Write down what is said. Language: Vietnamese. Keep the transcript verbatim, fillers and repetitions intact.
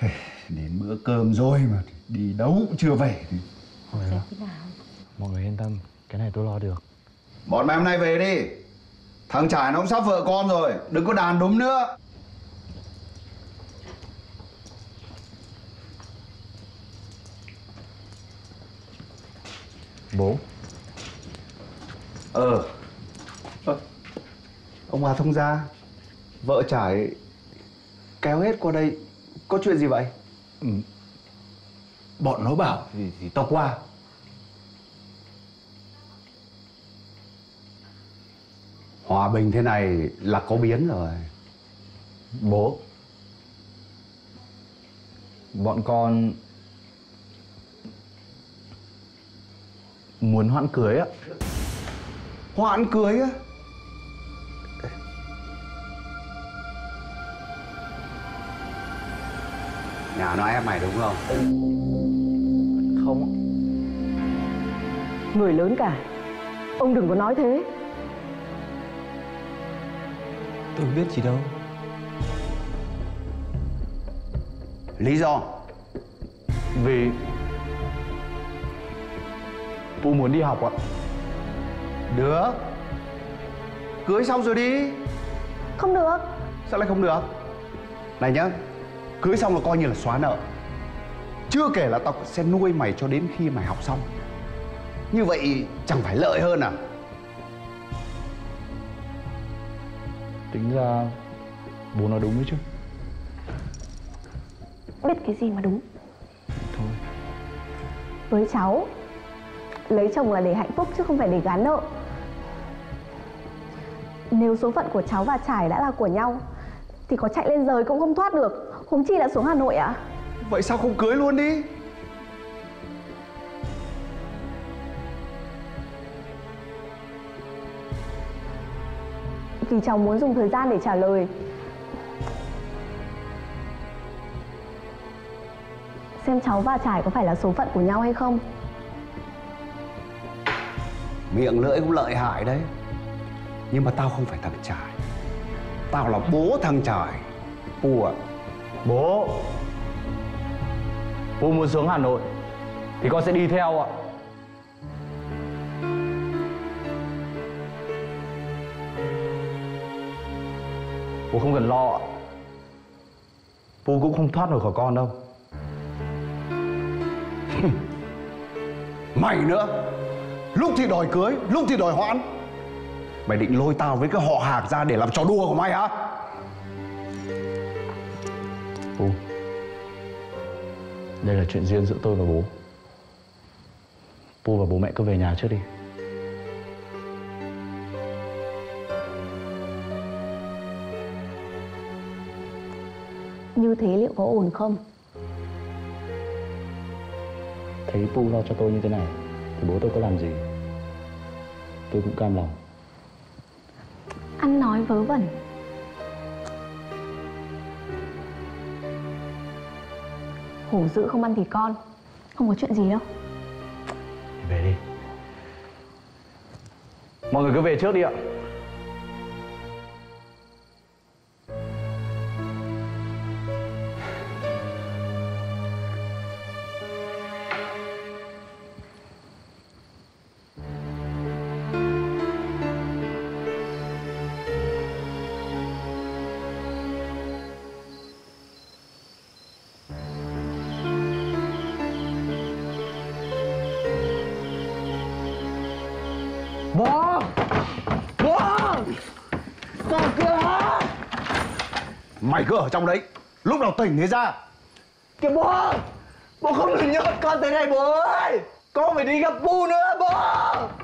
Đến bữa cơm rồi mà đi đâu cũng chưa về thì... Thôi đó. Mọi người yên tâm, cái này tôi lo được. Bọn mày hôm nay về đi. Thằng Trải nó cũng sắp vợ con rồi, đừng có đàn đúm nữa. Bố. Ờ. Ờ. Ông Hòa thông gia, vợ Trải kéo hết qua đây, có chuyện gì vậy? Ừ. Bọn nó bảo thì, thì tao qua. Hòa bình thế này là có biến rồi. Bố. Bọn con muốn hoãn cưới á. Hoãn cưới á? Nhà nó ép mày đúng không? Không. Người lớn cả, ông đừng có nói thế. Tôi biết gì đâu. Lý do? Vì Pu muốn đi học ạ. Được. Cưới xong rồi đi. Không được. Sao lại không được? Này nhá, cưới xong là coi như là xóa nợ. Chưa kể là tao sẽ nuôi mày cho đến khi mày học xong. Như vậy chẳng phải lợi hơn à? Tính ra bố nói đúng đấy chứ. Biết cái gì mà đúng. Thôi. Với cháu, lấy chồng là để hạnh phúc chứ không phải để gán nợ. Nếu số phận của cháu và Trải đã là của nhau thì có chạy lên rời cũng không thoát được, huống chi là xuống Hà Nội ạ. Vậy sao không cưới luôn đi? Vì cháu muốn dùng thời gian để trả lời. Xem cháu và Trải có phải là số phận của nhau hay không. Miệng lưỡi cũng lợi hại đấy. Nhưng mà tao không phải thằng Trải. Tao là bố thằng Trải. Pu ạ. Bố. Pu muốn xuống Hà Nội thì con sẽ đi theo ạ. Bố không cần lo ạ. Pu cũng không thoát nổi khỏi con đâu. Mày nữa. Lúc thì đòi cưới, lúc thì đòi hoãn. Mày định lôi tao với cái họ Hạc ra để làm trò đùa của mày hả? Pu, đây là chuyện riêng giữa tôi và bố. Pu và bố mẹ cứ về nhà trước đi. Như thế liệu có ổn không? Thấy Pu lo cho tôi như thế này thì bố tôi có làm gì tôi cũng cam lòng. Ăn nói vớ vẩn. Hổ dữ không ăn thịt con. Không có chuyện gì đâu. Về đi. Mọi người cứ về trước đi ạ. Bố! Bố! Bố kìa! Mày cứ ở trong đấy. Lúc nào tỉnh thì ra. Kìa bố! Bố không được nhốt con tới đây bố ơi! Con phải đi gặp Pu nữa bố!